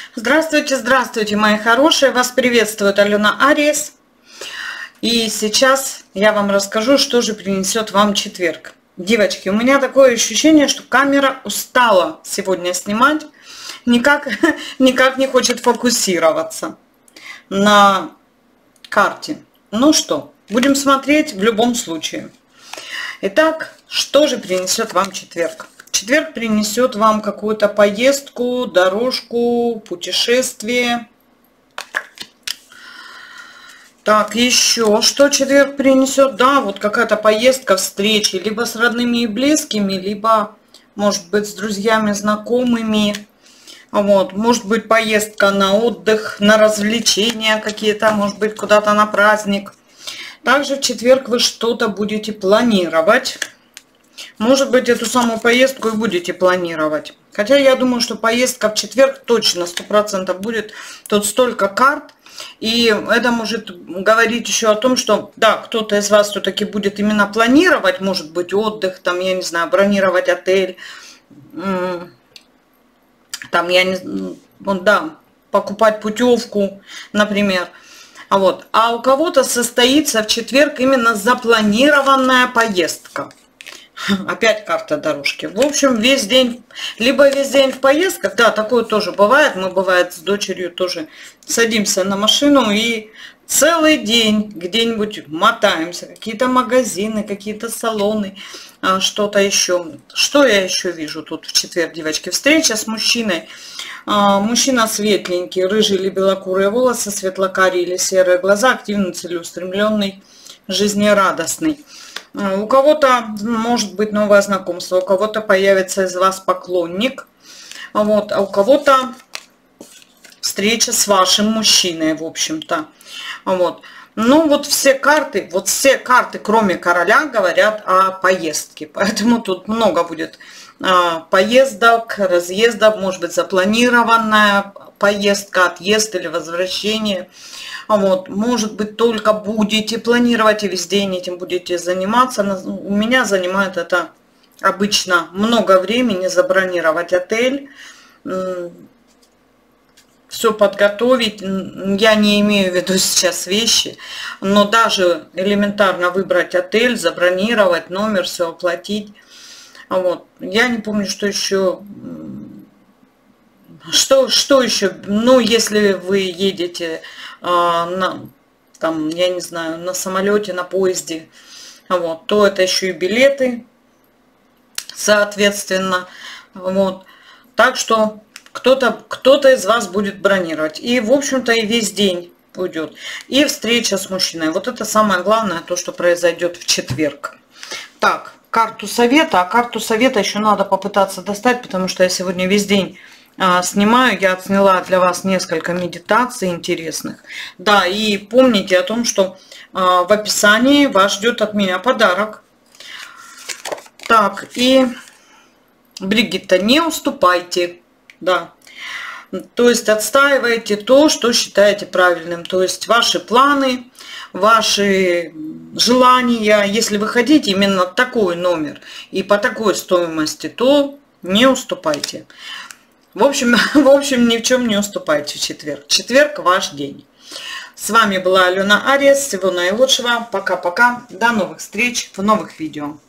Здравствуйте, здравствуйте, мои хорошие! Вас приветствует Алена Ариес. И сейчас я вам расскажу, что же принесет вам четверг. Девочки, у меня такое ощущение, что камера устала сегодня снимать. Никак не хочет фокусироваться на карте. Ну что, будем смотреть в любом случае. Итак, что же принесет вам четверг? Четверг принесет вам какую-то поездку, дорожку, путешествие. Так, еще что четверг принесет? Да, вот какая-то поездка, встречи, либо с родными и близкими, либо, может быть, с друзьями, знакомыми. Вот, может быть, поездка на отдых, на развлечения какие-то, может быть, куда-то на праздник. Также в четверг вы что-то будете планировать. Может быть, эту самую поездку и будете планировать. Хотя я думаю, что поездка в четверг точно 100% будет. Тут столько карт. И это может говорить еще о том, что да, кто-то из вас все-таки будет именно планировать, может быть, отдых, там, я не знаю, бронировать отель, там, я не знаю, да, покупать путевку, например. А у кого-то состоится в четверг именно запланированная поездка. Опять карта дорожки. В общем, весь день, либо весь день в поездках, да, такое тоже бывает. Мы, бывает, с дочерью тоже садимся на машину и целый день где-нибудь мотаемся. Какие-то магазины, какие-то салоны, что-то еще. Что я еще вижу тут в четверг, девочки? Встреча с мужчиной. Мужчина светленький, рыжий или белокурые волосы, светлокарие или серые глаза, активный, целеустремленный, жизнерадостный. У кого-то может быть новое знакомство, у кого-то появится из вас поклонник, а у кого-то встреча с вашим мужчиной, в общем-то. Ну вот все карты, кроме короля, говорят о поездке, поэтому тут много будет поездок, разъездов, может быть, запланированная поездка, отъезд или возвращение. Может быть, только будете планировать и весь день этим будете заниматься. У меня занимает это обычно много времени забронировать отель, все подготовить. Я не имею в виду сейчас вещи, но даже элементарно выбрать отель, забронировать номер, все оплатить. Я не помню, что еще. Что еще? Ну, если вы едете там, я не знаю, на самолете, на поезде, то это еще и билеты, соответственно. Так что кто-то из вас будет бронировать. И, в общем-то, и весь день уйдет. И встреча с мужчиной. Вот это самое главное, то, что произойдет в четверг. Так, карту совета. А карту совета еще надо попытаться достать, потому что я сегодня весь день снимаю. Я отсняла для вас несколько медитаций интересных. Да, и помните о том, что в описании вас ждет от меня подарок. Так, и Бригитта, не уступайте. Да. То есть отстаивайте то, что считаете правильным. То есть ваши планы, ваши желания. Если вы хотите именно такой номер и по такой стоимости, то не уступайте. В общем, ни в чем не уступайте в четверг. Четверг ваш день. С вами была Алена Ариес. Всего наилучшего. Пока-пока. До новых встреч в новых видео.